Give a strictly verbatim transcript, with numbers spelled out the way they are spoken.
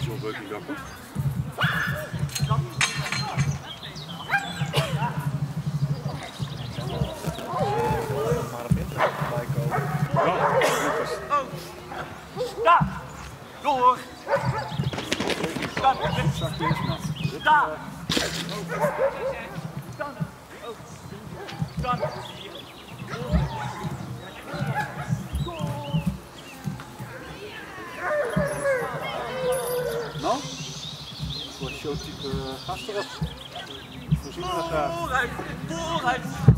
zo'n beuking dat hoor. Daar! Door! Zacht eerst maar. Daar! Dan! Nou? Voor showtype gast erop. Voorzien we dat daar. Vooruit! Vooruit!